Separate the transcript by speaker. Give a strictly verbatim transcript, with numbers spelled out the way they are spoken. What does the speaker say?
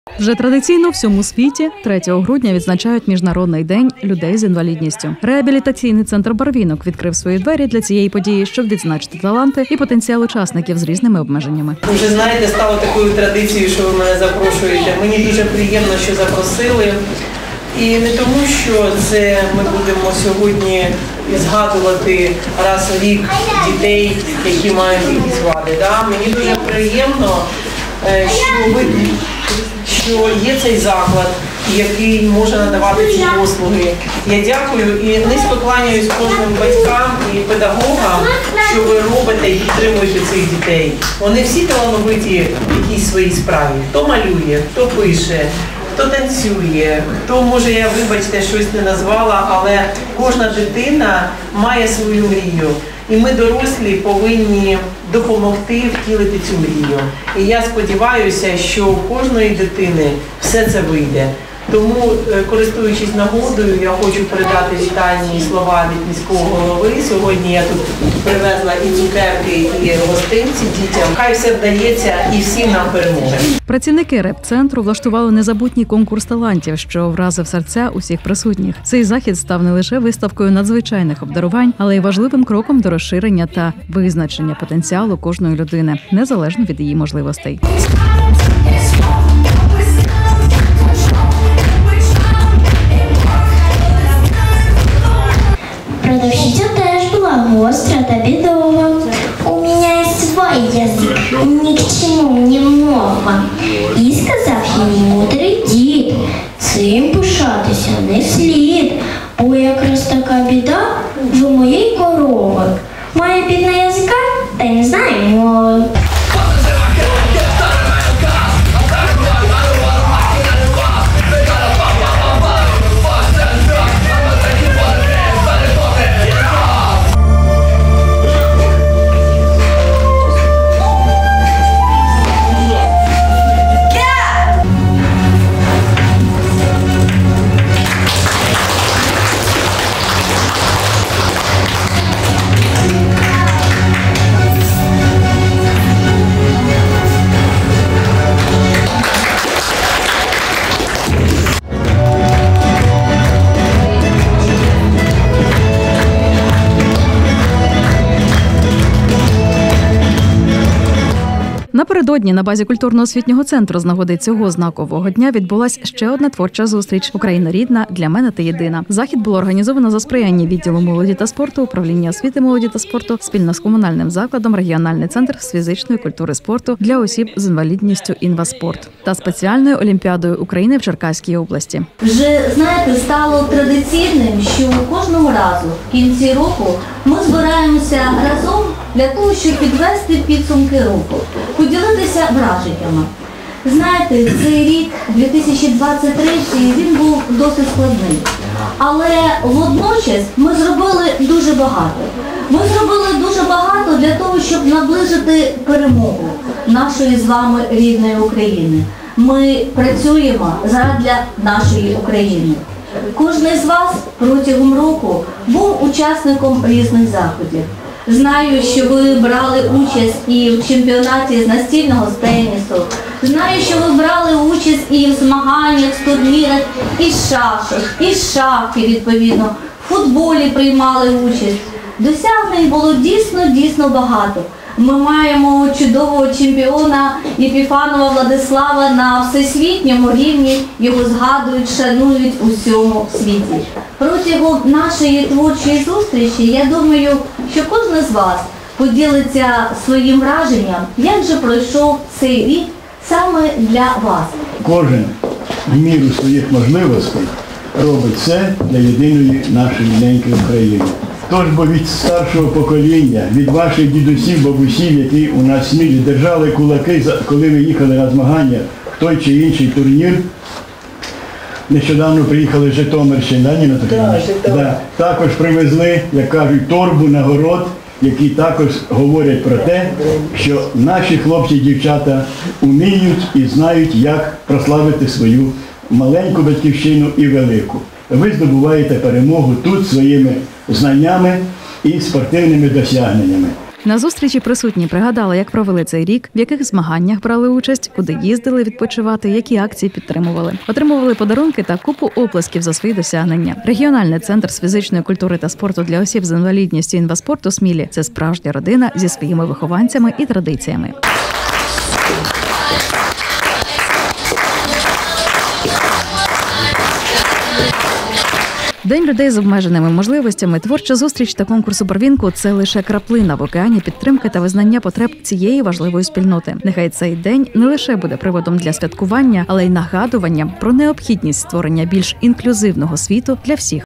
Speaker 1: Вже традиційно в всьому світі третього грудня відзначають Міжнародний день людей з інвалідністю. Реабілітаційний центр «Барвінок» відкрив свої двері для цієї події, щоб відзначити таланти і потенціал учасників з різними обмеженнями.
Speaker 2: Вже, знаєте, стало такою традицією, що ви мене запрошуєте. Мені дуже приємно, що запросили. І не тому, що це ми будемо сьогодні згадувати раз в рік дітей, які мають якісь вади. Да? Мені дуже приємно, що ви що є цей заклад, який може надавати ці послуги. Я дякую і низько кланяюсь кожним батькам і педагогам, що ви робите і підтримуєте цих дітей. Вони всі талановиті в якійсь своїй справі. Хто малює, хто пише, хто танцює, хто, може, я, вибачте, щось не назвала, але кожна дитина має свою мрію. І ми, дорослі, повинні допомогти втілити цю мрію. І я сподіваюся, що у кожної дитини все це вийде. Тому, користуючись нагодою, я хочу передати вітальні слова від міського голови. Сьогодні я тут привезла і цукерки, і гостинці дітям. Хай все вдається і всім нам перемоги.
Speaker 1: Працівники реп-центру влаштували незабутній конкурс талантів, що вразив серця усіх присутніх. Цей захід став не лише виставкою надзвичайних обдарувань, але й важливим кроком до розширення та визначення потенціалу кожної людини, незалежно від її можливостей.
Speaker 3: Продавщиця теж була гостра та бідова. У мене свій язик, ні к чому не мова. І сказав їй мудрий дід, цим пишатися не слід, бо якраз така біда в моєї корови. Має бідна язика, та й не знає мови.
Speaker 1: Напередодні на базі культурно-освітнього центру з нагоди цього знакового дня відбулась ще одна творча зустріч «Україна рідна, для мене ти єдина». Захід було організовано за сприяння відділу молоді та спорту, управління освіти, молоді та спорту, спільно з комунальним закладом «Регіональний центр з фізичної культури спорту для осіб з інвалідністю «Інваспорт» та спеціальною олімпіадою України в Черкаській області.
Speaker 4: Вже, знаєте, стало традиційним, що кожного разу в кінці року ми збираємося разом для того, щоб підвести підсумки року, поділитися враженнями. Знаєте, цей рік, дві тисячі двадцять третій, він був досить складний. Але водночас ми зробили дуже багато. Ми зробили дуже багато для того, щоб наближити перемогу нашої з вами рідної України. Ми працюємо задля нашої України. Кожен з вас протягом року був учасником різних заходів. Знаю, що ви брали участь і в чемпіонаті з настільного тенісу. Знаю, що ви брали участь і в змаганнях, з турнірах, і з шахів, і з шахи, відповідно. В футболі приймали участь. Досягнень було дійсно-дійсно багато. Ми маємо чудового чемпіона Єпіфанова Владислава на всесвітньому рівні, його згадують, шанують у всьому світі. Протягом нашої творчої зустрічі, я думаю, що кожен з вас поділиться своїм враженням, як же пройшов цей рік саме для вас.
Speaker 5: Кожен в міру своїх можливостей робить це для єдиної нашої ненької України. Тож, бо від старшого покоління, від ваших дідусів, бабусів, які у нас смілі держали кулаки, коли ви їхали на змагання в той чи інший турнір. Нещодавно приїхали з Житомирщини, Ніна Тетяна? Да, також привезли, як кажуть, торбу нагород, які також говорять про те, що наші хлопці і дівчата вміють і знають, як прославити свою маленьку батьківщину і велику. Ви здобуваєте перемогу тут своїми знаннями і спортивними досягненнями.
Speaker 1: На зустрічі присутні пригадали, як провели цей рік, в яких змаганнях брали участь, куди їздили відпочивати, які акції підтримували. Отримували подарунки та купу оплесків за свої досягнення. Регіональний центр з фізичної культури та спорту для осіб з інвалідністю «Інваспорт» Смілі – це справжня родина зі своїми вихованцями і традиціями. День людей з обмеженими можливостями, творча зустріч та конкурс у Барвінку – це лише краплина в океані підтримки та визнання потреб цієї важливої спільноти. Нехай цей день не лише буде приводом для святкування, але й нагадуванням про необхідність створення більш інклюзивного світу для всіх.